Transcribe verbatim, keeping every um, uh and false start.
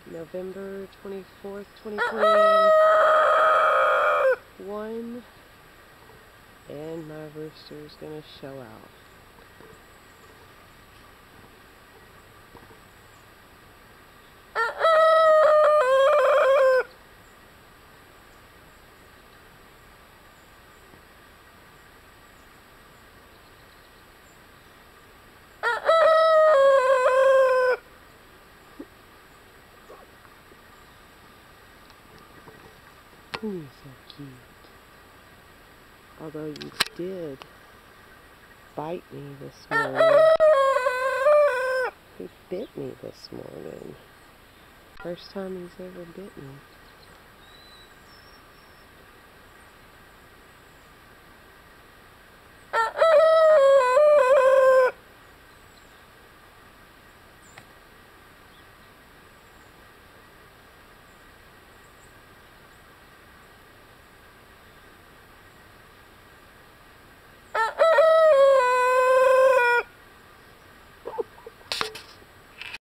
November twenty-fourth, twenty twenty-one, and my rooster's gonna show out. He's so cute. Although you did bite me this morning. He bit me this morning. First time he's ever bit me.